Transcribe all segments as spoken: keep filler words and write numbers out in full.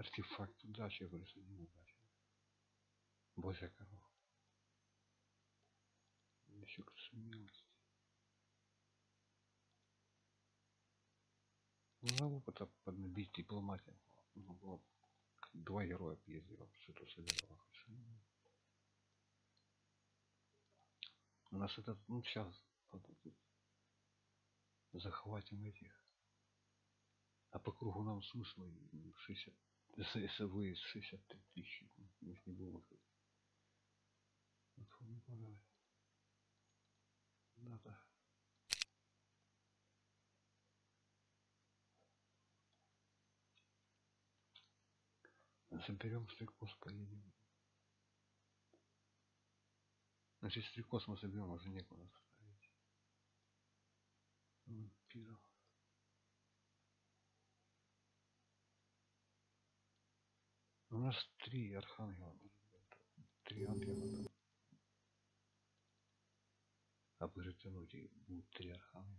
Артефакт удачи, я говорю, один удачи. Божья корова. Еще смелость. Ну, опыта поднабить дипломатию. Ну, было два героя ездила, что-то собирала. У нас этот, ну сейчас захватим этих. А по кругу нам смысла шестьдесят. Если вы шестьдесят три тысячи, мы ж не будем отходить. Да, да. Заберем стрекоз, поедем. Значит, стрекоз мы соберем, уже некуда ставить. Вампиров. У нас три архангела. Три ангела. А притянуть и будет три архангела.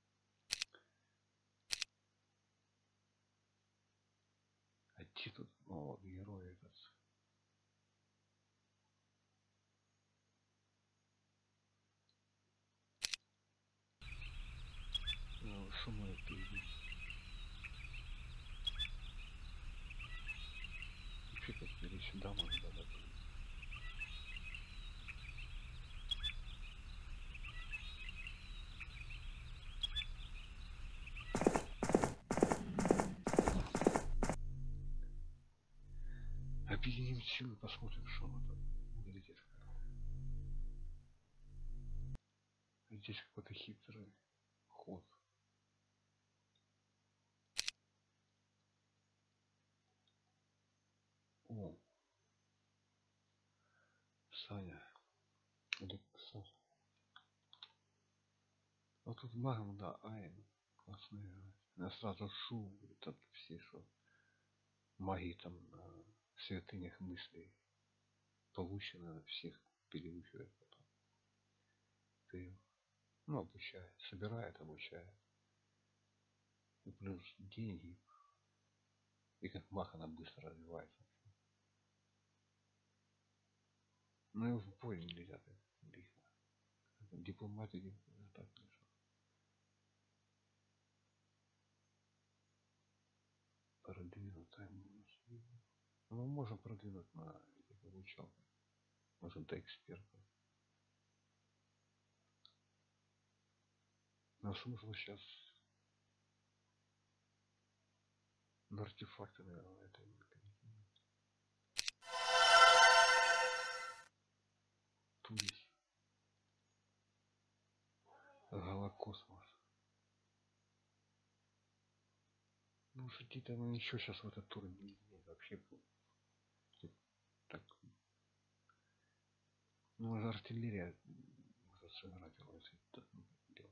А те тут, о, герой этот. Ну, шума это идет. Вообще как или сюда можно добавить. Объединим силы, посмотрим, что оно там выглядит. Здесь какой-то хитрый ход. О, Саня. Или Саша. Вот тут магом, да, Айн. Классная игра. Я сразу шу, тут все, что магии там на святынях мыслей получено, всех переучивает потом. Ты, ну, обучает, собирает, обучает. И плюс деньги. И как маг она быстро развивается. Ну и в бой нельзя так лихо. Дипломатии так лишь. Продвинуть тайм. Мы можем продвинуть на этих обучалках. Может до экспертов. Но смысл сейчас на артефакты, наверное, это не перекинуть. Тулись. Голокосмос. Ну шутить, ну ничего сейчас в этот тур не изменит вообще. Так. Ну уже артиллерия может сыграть, если так делать.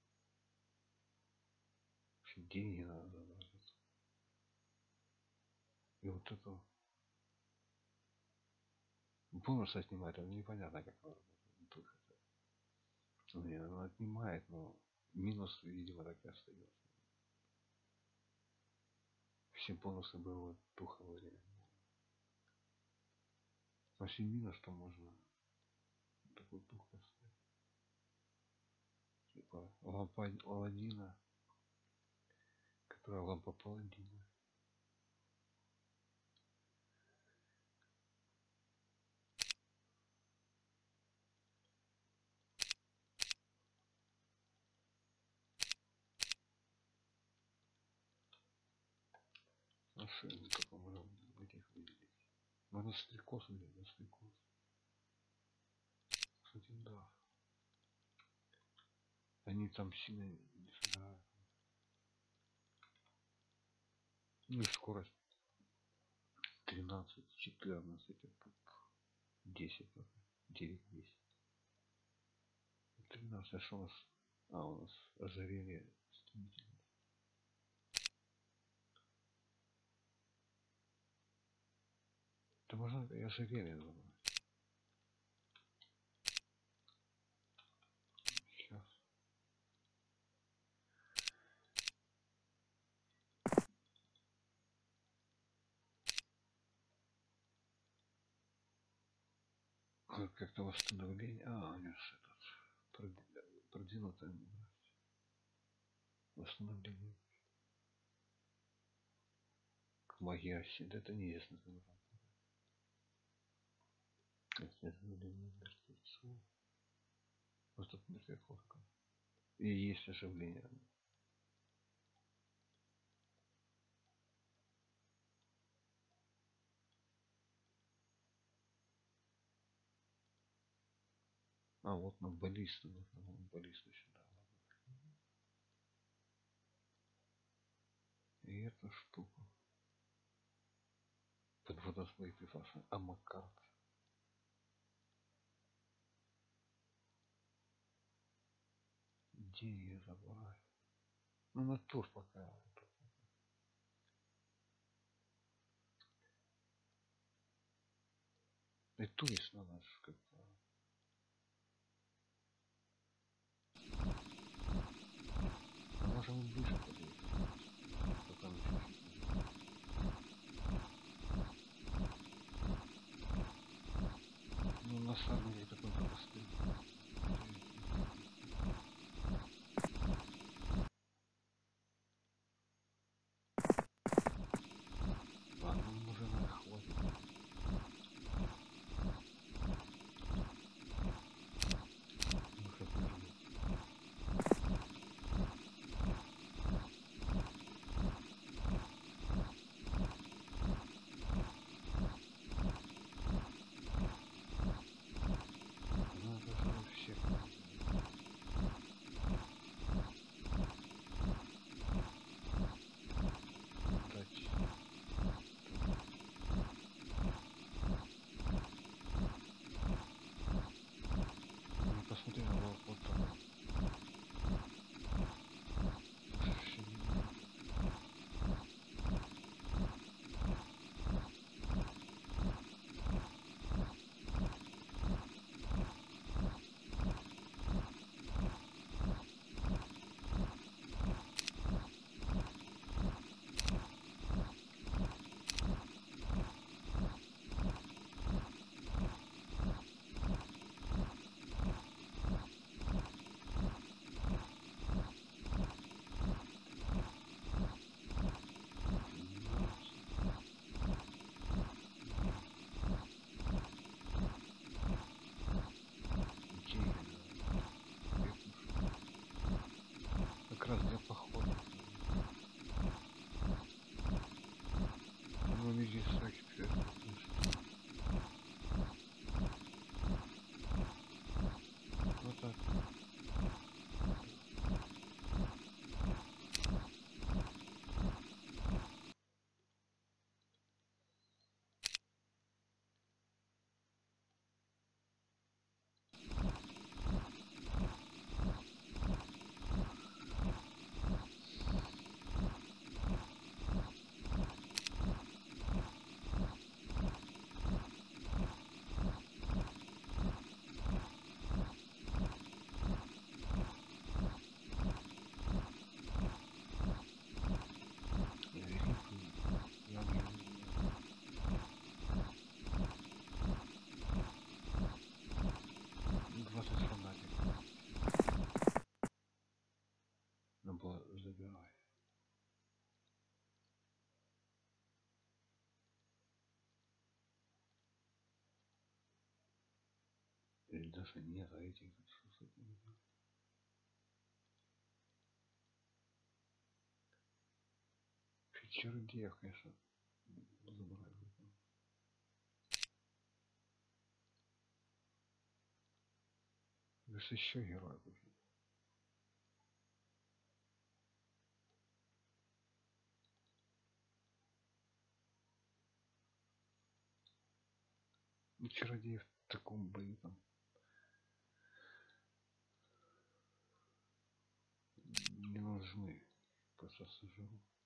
Вообще деньги надо забрать. И вот это бонус отнимает, это непонятно как она работает. Не, она отнимает, но минус, видимо, так и остается. Все бонусы было тухлое время. Если минус, то можно такой дух оставить. Типа лампа Аладдина, которая лампа Паладина. А что мы только можем этих выделить? Можно стрекоз или на стрекоз. Кстати, да. Они там сильно не сыграют. Ну и скорость тринадцать, четырнадцать, десять, девять, десять. тринадцать, а что у нас? А, у нас ожирение стремительно. Да можно и ожирение забрать. Сейчас. как-то восстановление. А, у него этот продвинутое восстановление. К магии оси. Да это неясно. Восстановление мертвецов. Вот тут мертвецов. И есть оживление. А вот на баллисту нужно, баллисту сюда. И эту штуку. Под водосбой припасы. А Маккарт. Где ее забрать? Ну на тур пока. И турист надо как-то. А можем ближе подъехать. Пока на чуть-чуть. Ну на сарнике такой только стоит. Ладно, уже на хватит. Ну как вернуть? Ну это же всех. Дать. Не посмотри на вот, вот там. Вообще не видно. Как раз для похода. Ну видишь, всяких вот так. двадцать фонариков. Надо было забирать. Или даже нет, а этих Чердеев, конечно, забрать. Лишь еще герой будет. Ну, чародеев в таком бою там не нужны. Просто сожру.